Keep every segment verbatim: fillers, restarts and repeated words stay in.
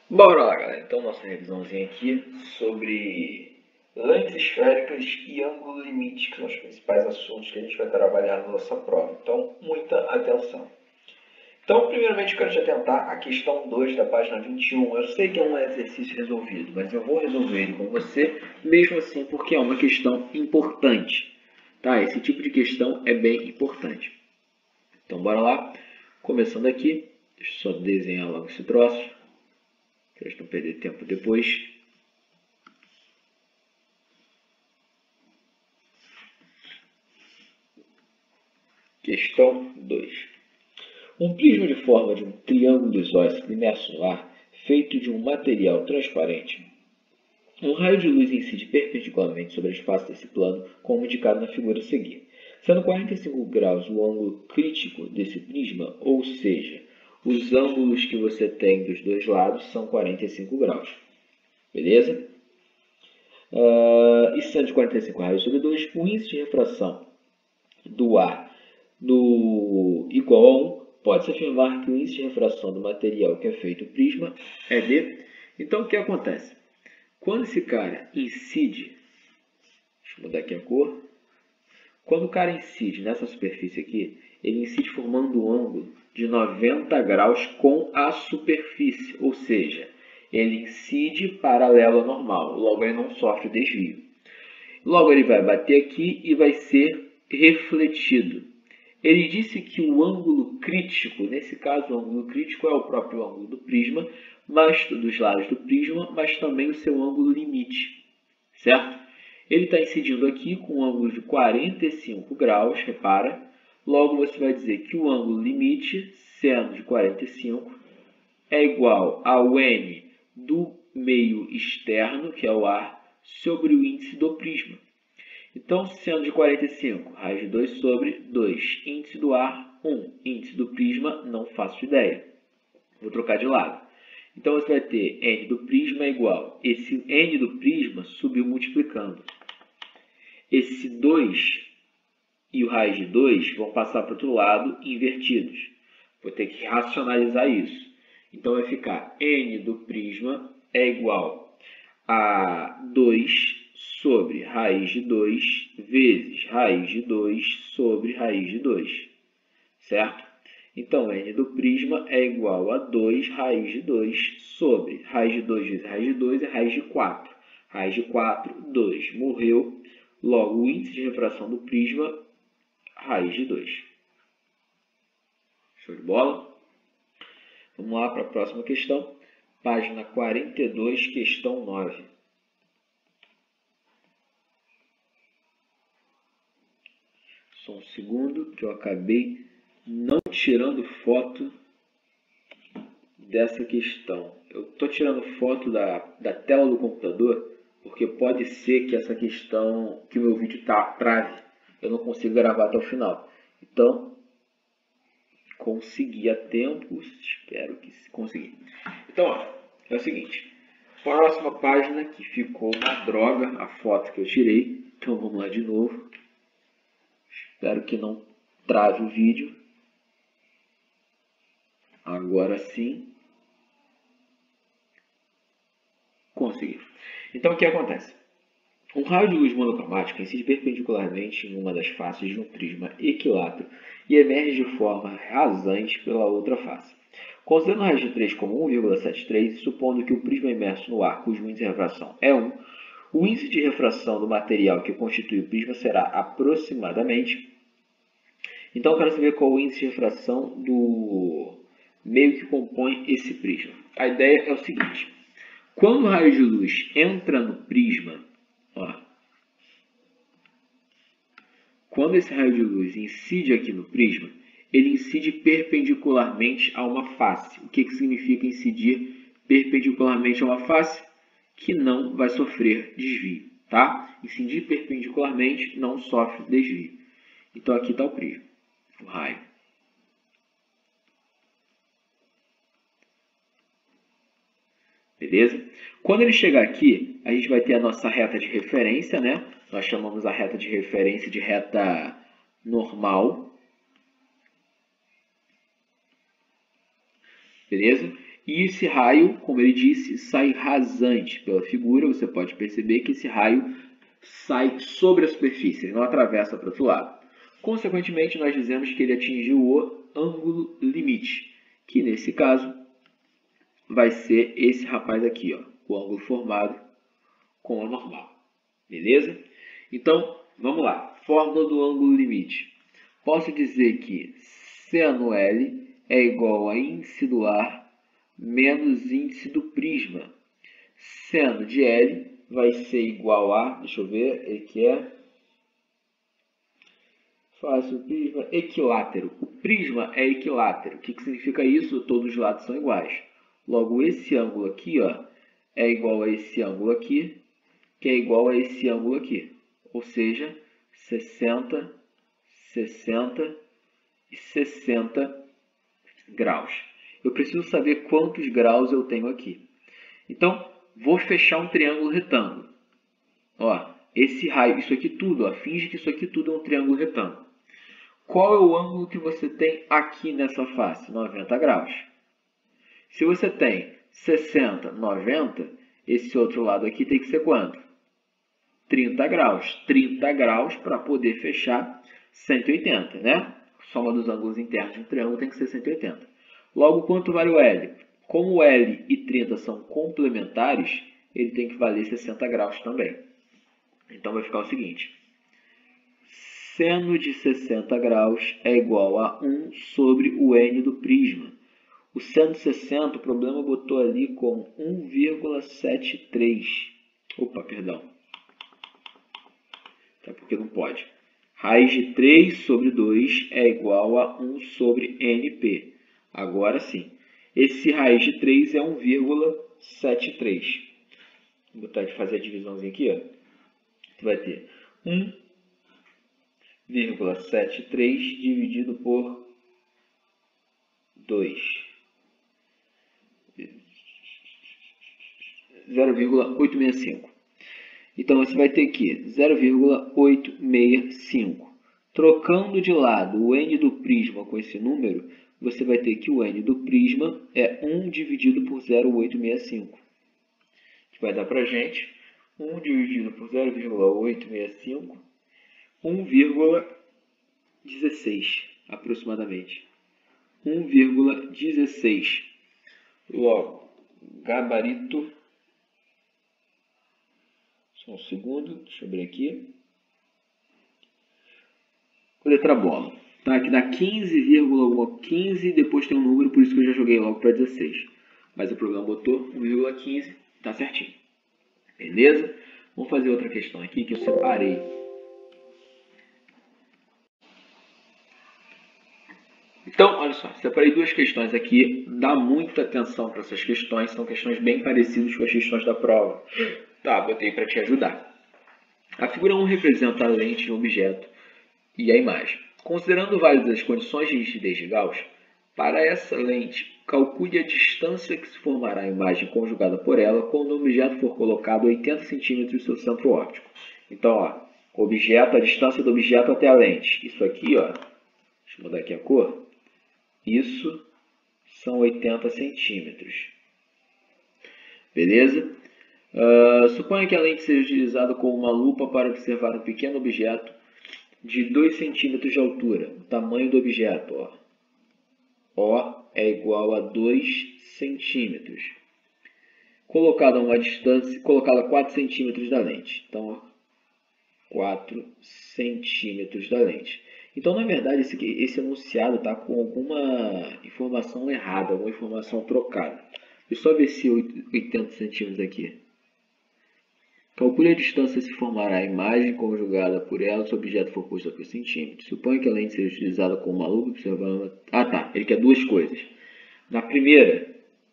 Bora lá, galera. Então, nossa revisãozinha aqui sobre lentes esféricas e ângulo limite, que são os principais assuntos que a gente vai trabalhar na nossa prova. Então, muita atenção. Então, primeiramente, eu quero te atentar à questão dois da página vinte e um. Eu sei que é um exercício resolvido, mas eu vou resolver ele com você, mesmo assim, porque é uma questão importante. Tá? Esse tipo de questão é bem importante. Então, bora lá. Começando aqui, deixa eu só desenhar logo esse troço, para não perder tempo depois. Questão dois. Um prisma de forma de um triângulo isósceles imerso no ar, feito de um material transparente. Um raio de luz incide perpendicularmente sobre a face desse plano, como indicado na figura a seguir. Sendo quarenta e cinco graus o ângulo crítico desse prisma, ou seja, os ângulos que você tem dos dois lados são quarenta e cinco graus. Beleza? Uh, e sendo de quarenta e cinco raios sobre dois, o índice de refração do ar no igual a um, pode-se afirmar que o índice de refração do material que é feito o prisma é D. Então, o que acontece? Quando esse cara incide, deixa eu mudar aqui a cor, quando o cara incide nessa superfície aqui, ele incide formando um ângulo de noventa graus com a superfície, ou seja, ele incide paralelo ao normal, logo ele não sofre desvio. Logo ele vai bater aqui e vai ser refletido. Ele disse que o ângulo crítico, nesse caso o ângulo crítico é o próprio ângulo do prisma, mas dos lados do prisma, mas também o seu ângulo limite, certo? Ele está incidindo aqui com um ângulo de quarenta e cinco graus, repara. Logo você vai dizer que o ângulo limite, sendo de quarenta e cinco, é igual ao N do meio externo, que é o ar, sobre o índice do prisma. Então, sendo de quarenta e cinco, raiz de dois sobre dois, índice do ar, um, índice do prisma, não faço ideia. Vou trocar de lado. Então, você vai ter N do prisma é igual, esse N do prisma subiu multiplicando. Esse dois e o raiz de dois vão passar para o outro lado invertidos. Vou ter que racionalizar isso. Então, vai ficar N do prisma é igual a dois sobre raiz de dois vezes raiz de dois sobre raiz de dois, certo? Então, N do prisma é igual a dois raiz de dois sobre raiz de dois vezes raiz de dois é raiz de quatro. Raiz de quatro, dois, morreu. Logo, o índice de refração do prisma, raiz de dois. Show de bola? Vamos lá para a próxima questão. Página quarenta e dois, questão nove. Só um segundo, que eu acabei não tirando foto dessa questão. Eu estou tirando foto da, da tela do computador, porque pode ser que essa questão, que o meu vídeo tá, trave, eu não consigo gravar até o final. Então, consegui a tempo, espero que consegui. Então, ó, é o seguinte, próxima página que ficou uma droga, a foto que eu tirei. Então, vamos lá de novo. Espero que não trave o vídeo. Agora sim. Consegui. Então, o que acontece? Um raio de luz monocromática incide perpendicularmente em uma das faces de um prisma equilátero e emerge de forma rasante pela outra face. Considerando o raio de três como um vírgula setenta e três, supondo que o prisma imerso no ar, cujo índice de refração é um, o índice de refração do material que constitui o prisma será aproximadamente... Então, eu quero saber qual o índice de refração do meio que compõe esse prisma. A ideia é o seguinte. Quando o raio de luz entra no prisma, ó, quando esse raio de luz incide aqui no prisma, ele incide perpendicularmente a uma face. O que, que significa incidir perpendicularmente a uma face? Que não vai sofrer desvio, tá? Incidir perpendicularmente não sofre desvio. Então, aqui está o prisma, o raio. Beleza? Quando ele chegar aqui, a gente vai ter a nossa reta de referência, né? Nós chamamos a reta de referência de reta normal. Beleza? E esse raio, como ele disse, sai rasante pela figura. Você pode perceber que esse raio sai sobre a superfície, ele não atravessa para o outro lado. Consequentemente, nós dizemos que ele atingiu o ângulo limite, que nesse caso vai ser esse rapaz aqui, ó, o ângulo formado com a normal. Beleza? Então, vamos lá. Fórmula do ângulo limite. Posso dizer que seno L é igual a índice do ar menos índice do prisma. Seno de L vai ser igual a, deixa eu ver, ele que é fácil, prisma equilátero. O prisma é equilátero. O que, que significa isso? Todos os lados são iguais. Logo, esse ângulo aqui, ó, é igual a esse ângulo aqui, que é igual a esse ângulo aqui. Ou seja, sessenta, sessenta e sessenta graus. Eu preciso saber quantos graus eu tenho aqui. Então, vou fechar um triângulo retângulo. Ó, esse raio, isso aqui tudo, ó, finge que isso aqui tudo é um triângulo retângulo. Qual é o ângulo que você tem aqui nessa face? noventa graus. Se você tem sessenta, noventa, esse outro lado aqui tem que ser quanto? trinta graus. trinta graus para poder fechar cento e oitenta, né? A soma dos ângulos internos de um triângulo tem que ser cento e oitenta. Logo, quanto vale o L? Como o L e trinta são complementares, ele tem que valer sessenta graus também. Então, vai ficar o seguinte. Seno de sessenta graus é igual a um sobre o N do prisma. O seno de sessenta, o problema botou ali com um vírgula setenta e três. Opa, perdão. Até porque não pode. Raiz de três sobre dois é igual a um sobre N P. Agora sim. Esse raiz de três é um vírgula setenta e três. Vou botar de fazer a divisãozinha aqui, ó. Você vai ter um vírgula setenta e três dividido por dois. zero vírgula oitocentos e sessenta e cinco. Então, você vai ter aqui zero vírgula oitocentos e sessenta e cinco. Trocando de lado o N do prisma com esse número, você vai ter que o N do prisma é um dividido por zero vírgula oitocentos e sessenta e cinco. Que vai dar para a gente um dividido por zero vírgula oitocentos e sessenta e cinco, um vírgula dezesseis aproximadamente. um vírgula dezesseis. Logo, gabarito. Só um segundo, deixa eu abrir aqui. Letra bola. Tá? Aqui dá quinze, quinze, depois tem um número, por isso que eu já joguei logo para dezesseis. Mas o programa botou um vírgula quinze, tá certinho. Beleza? Vamos fazer outra questão aqui que eu separei. Então, olha só, separei duas questões aqui. Dá muita atenção para essas questões, são questões bem parecidas com as questões da prova. Tá, botei para te ajudar. A figura um representa a lente de um objeto e a imagem. Considerando válidas as condições de nitidez de Gauss, para essa lente, calcule a distância que se formará a imagem conjugada por ela quando o objeto for colocado a oitenta centímetros do seu centro óptico. Então, ó, objeto, a distância do objeto até a lente. Isso aqui, ó, deixa eu mudar aqui a cor. Isso são oitenta centímetros. Beleza? Uh, suponha que a lente seja utilizada como uma lupa para observar um pequeno objeto de dois centímetros de altura. O tamanho do objeto, ó. O é igual a dois centímetros. Colocado a uma distância, colocado a quatro centímetros da lente. Então, ó, quatro centímetros da lente. Então, na verdade, esse, esse enunciado está com alguma informação errada, alguma informação trocada. Deixa eu só ver se oitenta centímetros aqui. Calcule a distância se formará a imagem conjugada por ela se o objeto for posto a por centímetros. Suponha que a lente seja utilizada como uma lupa observando... Ah, tá. Ele quer duas coisas. Na primeira...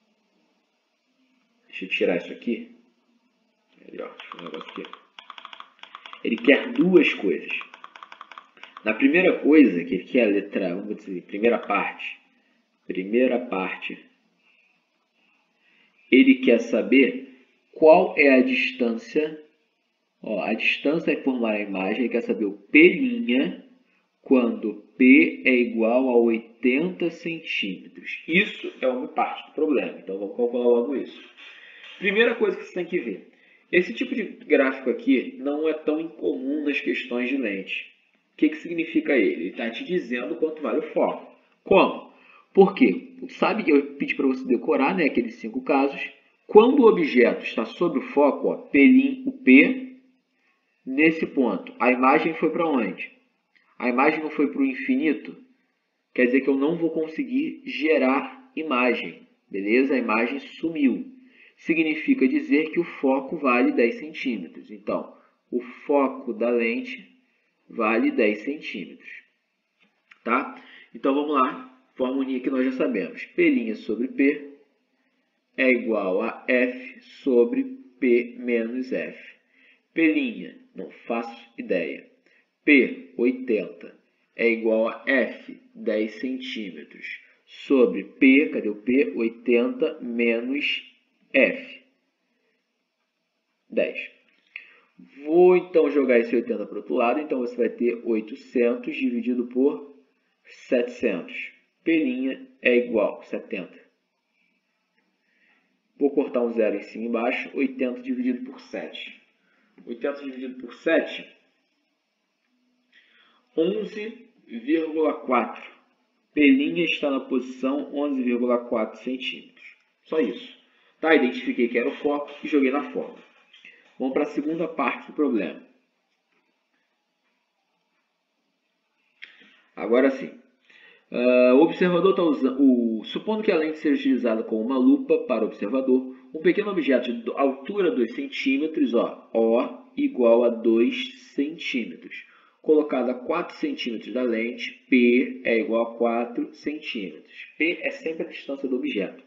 Deixa eu tirar isso aqui. Melhor, deixa eu um negócio aqui. Ele quer duas coisas. Na primeira coisa, que ele quer a letra... Vamos dizer, primeira parte. Primeira parte. Ele quer saber... Qual é a distância? Ó, a distância que formar a imagem, ele quer saber o P', quando P é igual a oitenta centímetros. Isso é uma parte do problema, então vamos calcular logo isso. Primeira coisa que você tem que ver. Esse tipo de gráfico aqui não é tão incomum nas questões de lente. O que, que significa ele? Ele está te dizendo quanto vale o foco. Como? Por quê? Sabe que eu pedi para você decorar, né, aqueles cinco casos. Quando o objeto está sob o foco, ó, P', o P, nesse ponto, a imagem foi para onde? A imagem não foi para o infinito? Quer dizer que eu não vou conseguir gerar imagem, beleza? A imagem sumiu. Significa dizer que o foco vale dez centímetros. Então, o foco da lente vale dez centímetros. Tá? Então, vamos lá. Fórmula que nós já sabemos. P' sobre P é igual a F sobre P menos F. P', não faço ideia. P, oitenta, é igual a F, dez centímetros, sobre P, cadê o P? oitenta menos F, dez. Vou então jogar esse oitenta para o outro lado, então você vai ter oitocentos dividido por setecentos. P' é igual a setenta. Vou cortar um zero em cima e embaixo, oitenta dividido por sete. oitenta dividido por sete, onze vírgula quatro. P' está na posição onze vírgula quatro centímetros. Só isso. Tá? Identifiquei que era o foco e joguei na fórmula. Vamos para a segunda parte do problema. Agora sim. Uh, o observador está usando... O, supondo que a lente seja utilizada como uma lupa para o observador, um pequeno objeto de altura dois centímetros, ó, O igual a dois centímetros. Colocado a quatro centímetros da lente, P é igual a quatro centímetros. P é sempre a distância do objeto.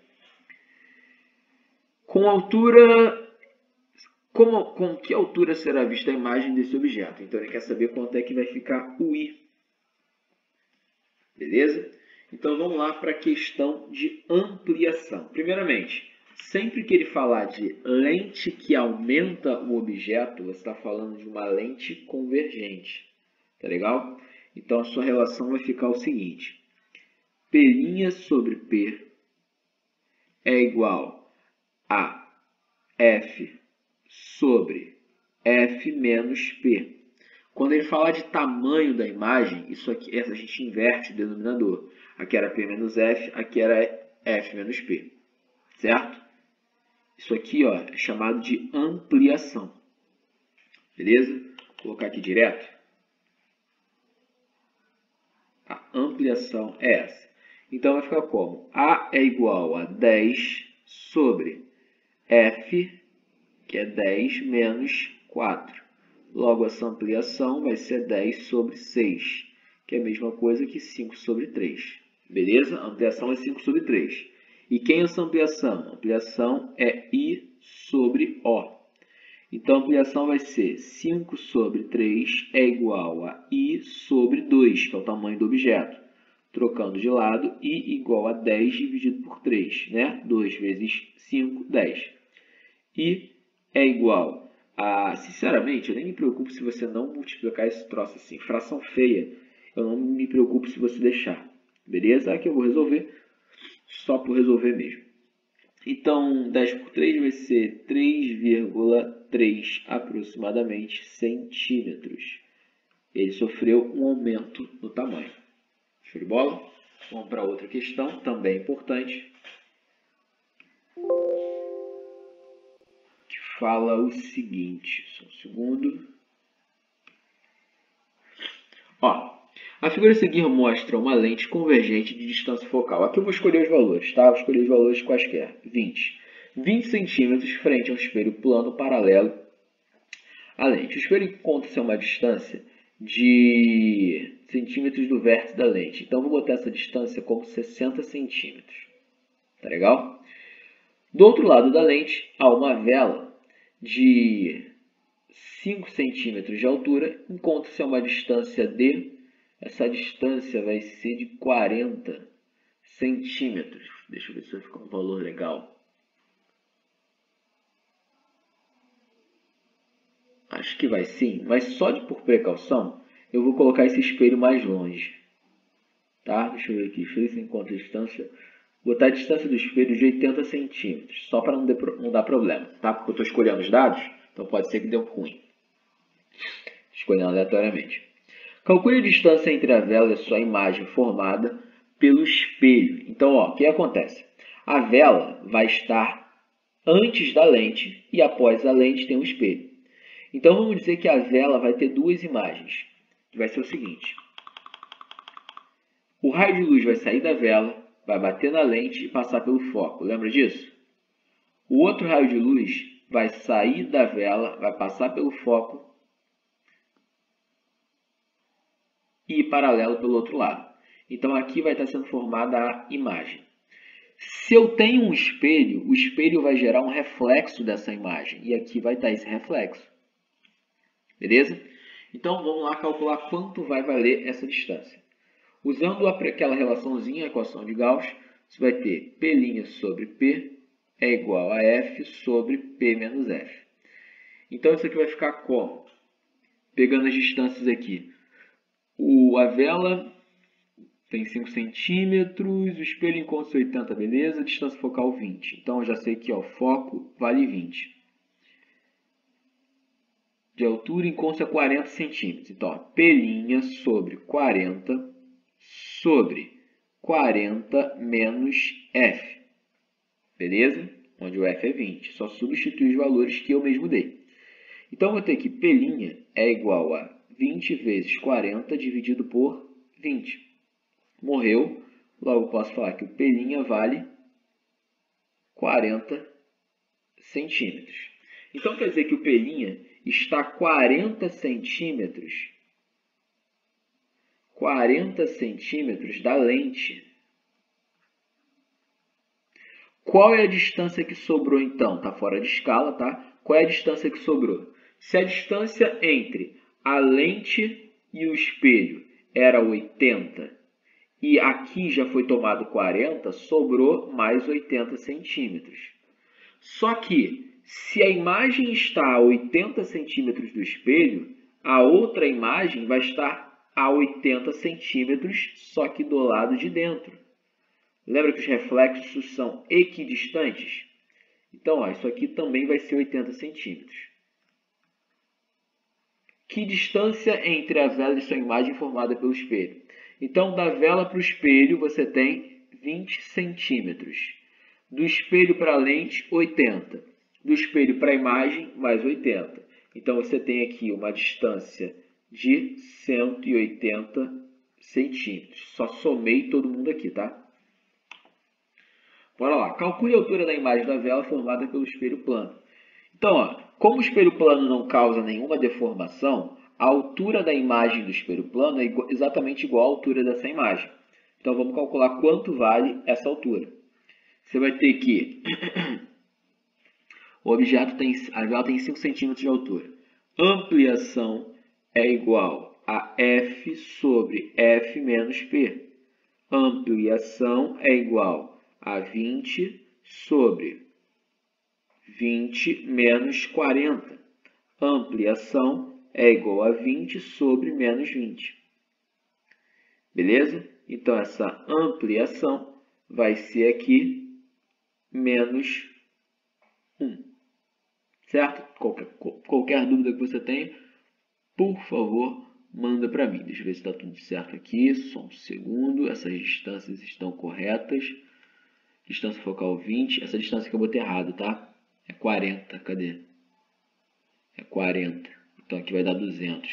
Com altura... Como, com que altura será vista a imagem desse objeto? Então, ele quer saber quanto é que vai ficar o I. Beleza? Então, vamos lá para a questão de ampliação. Primeiramente, sempre que ele falar de lente que aumenta o objeto, você está falando de uma lente convergente. Tá legal? Então, a sua relação vai ficar o seguinte. P' sobre P é igual a F sobre F menos P. Quando ele falar de tamanho da imagem, isso aqui, a gente inverte o denominador. Aqui era P menos F, aqui era F menos P. Certo? Isso aqui, ó, é chamado de ampliação. Beleza? Vou colocar aqui direto. A ampliação é essa. Então, vai ficar como? A é igual a dez sobre F, que é dez menos quatro. Logo, essa ampliação vai ser dez sobre seis, que é a mesma coisa que cinco sobre três. Beleza? A ampliação é cinco sobre três. E quem é essa ampliação? A ampliação é I sobre O. Então, a ampliação vai ser cinco sobre três é igual a I sobre dois, que é o tamanho do objeto. Trocando de lado, I igual a dez dividido por três, né? dois vezes cinco, dez. I é igual a... Sinceramente, eu nem me preocupo se você não multiplicar esse troço assim. Fração feia, eu não me preocupo se você deixar. Beleza? Aqui eu vou resolver só por resolver mesmo. Então, dez por três vai ser três vírgula três aproximadamente centímetros. Ele sofreu um aumento no tamanho. Show de bola? Vamos para outra questão, também importante. Que fala o seguinte, só um segundo. Ó, a figura a seguir mostra uma lente convergente de distância focal. Aqui eu vou escolher os valores, tá? Vou escolher os valores quaisquer. vinte. vinte centímetros frente a um espelho plano paralelo à lente. O espelho encontra-se a uma distância de centímetros do vértice da lente. Então, vou botar essa distância como sessenta centímetros. Tá legal? Do outro lado da lente, há uma vela de cinco centímetros de altura. Encontra-se a uma distância de... Essa distância vai ser de quarenta centímetros. Deixa eu ver se vai ficar um valor legal. Acho que vai sim, mas só de por precaução, eu vou colocar esse espelho mais longe. Tá? Deixa eu ver aqui. Deixa eu ver se encontra a distância. Vou botar a distância do espelho de oitenta centímetros. Só para não, não dar problema. Tá? Porque eu estou escolhendo os dados. Então pode ser que dê ruim. Escolhendo aleatoriamente. Calcule a distância entre a vela e a sua imagem formada pelo espelho. Então, ó, o que acontece? A vela vai estar antes da lente e após a lente tem um espelho. Então, vamos dizer que a vela vai ter duas imagens. Vai ser o seguinte. O raio de luz vai sair da vela, vai bater na lente e passar pelo foco. Lembra disso? O outro raio de luz vai sair da vela, vai passar pelo foco e ir paralelo pelo outro lado. Então, aqui vai estar sendo formada a imagem. Se eu tenho um espelho, o espelho vai gerar um reflexo dessa imagem. E aqui vai estar esse reflexo. Beleza? Então, vamos lá calcular quanto vai valer essa distância. Usando aquela relaçãozinha, a equação de Gauss, você vai ter P' sobre P é igual a F sobre P menos F. Então, isso aqui vai ficar como? Pegando as distâncias aqui. O, a vela tem cinco centímetros, o espelho encontra oitenta, beleza? A distância focal vinte. Então, eu já sei que o foco vale vinte. De altura encontra quarenta centímetros. Então, ó, P' sobre quarenta sobre quarenta menos F. Beleza? Onde o F é vinte. Só substitui os valores que eu mesmo dei. Então, eu vou ter que P' é igual a vinte vezes quarenta dividido por vinte. Morreu. Logo, posso falar que o P' vale quarenta centímetros. Então, quer dizer que o P' está quarenta centímetros, quarenta centímetros da lente. Qual é a distância que sobrou, então? Está fora de escala, tá? Qual é a distância que sobrou? Se a distância entre a lente e o espelho era oitenta, e aqui já foi tomado quarenta, sobrou mais oitenta centímetros. Só que, se a imagem está a oitenta centímetros do espelho, a outra imagem vai estar a oitenta centímetros, só que do lado de dentro. Lembra que os reflexos são equidistantes? Então, ó, isso aqui também vai ser oitenta centímetros. Que distância entre a vela e sua imagem formada pelo espelho? Então, da vela para o espelho, você tem vinte centímetros. Do espelho para a lente, oitenta. Do espelho para a imagem, mais oitenta. Então, você tem aqui uma distância de cento e oitenta centímetros. Só somei todo mundo aqui, tá? Bora lá. Calcule a altura da imagem da vela formada pelo espelho plano. Então, ó, como o espelho plano não causa nenhuma deformação, a altura da imagem do espelho plano é exatamente igual à altura dessa imagem. Então, vamos calcular quanto vale essa altura. Você vai ter que... o objeto tem... a vela tem cinco centímetros de altura. Ampliação é igual a F sobre F menos P. Ampliação é igual a vinte sobre vinte menos quarenta. Ampliação é igual a vinte sobre menos vinte. Beleza? Então, essa ampliação vai ser aqui menos um. Certo? Qualquer, qualquer dúvida que você tenha, por favor, manda para mim. Deixa eu ver se está tudo certo aqui. Só um segundo. Essas distâncias estão corretas. Distância focal vinte. Essa distância que eu botei errado, tá? É quarenta. Cadê? É quarenta. Então aqui vai dar duzentos.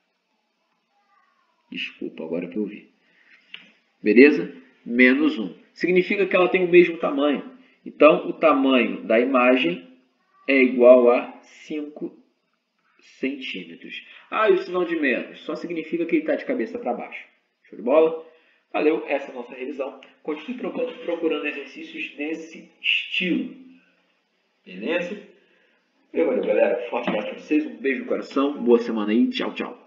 Desculpa, agora que eu vi. Beleza? Menos um. Significa que ela tem o mesmo tamanho. Então, o tamanho da imagem é igual a cinco centímetros. Ah, e o sinal de menos? Só significa que ele está de cabeça para baixo. Show de bola? Valeu, essa é a nossa revisão. Continue procurando exercícios desse estilo. Beleza? Valeu, galera. Forte abraço para vocês. Um beijo no coração. Boa semana aí. Tchau, tchau.